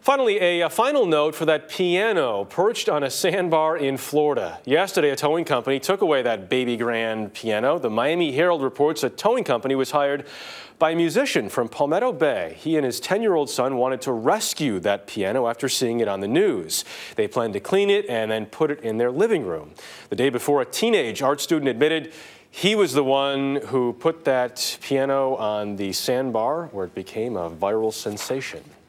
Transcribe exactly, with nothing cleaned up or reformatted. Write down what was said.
Finally, a, a final note for that piano perched on a sandbar in Florida. Yesterday, a towing company took away that baby grand piano. The Miami Herald reports a towing company was hired by a musician from Palmetto Bay. He and his ten-year-old son wanted to rescue that piano after seeing it on the news. They planned to clean it and then put it in their living room. The day before, a teenage art student admitted he was the one who put that piano on the sandbar, where it became a viral sensation.